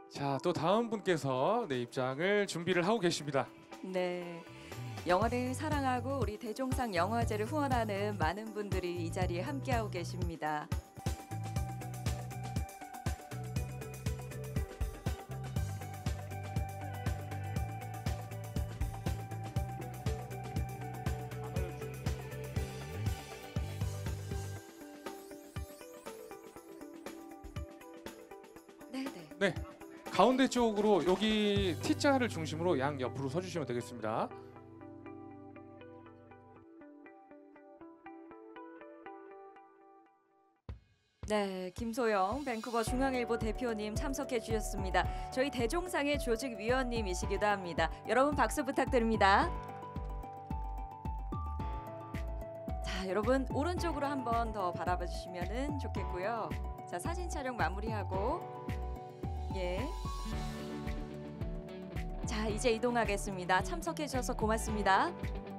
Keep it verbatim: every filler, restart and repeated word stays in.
자, 또 다음 분께서 네, 입장을 준비를 하고 계십니다. 네. 영화를 사랑하고 우리 대종상 영화제를 후원하는 많은 분들이 이 자리에 함께하고 계십니다. 네네. 네, 가운데 쪽으로 여기 T자를 중심으로 양 옆으로 서주시면 되겠습니다. 네, 김소영 밴쿠버 중앙일보 대표님 참석해 주셨습니다. 저희 대종상의 조직위원님이시기도 합니다. 여러분 박수 부탁드립니다. 자, 여러분 오른쪽으로 한 번 더 바라봐 주시면 좋겠고요. 자, 사진 촬영 마무리하고 예. 자, 이제 이동하겠습니다. 참석해 주셔서 고맙습니다.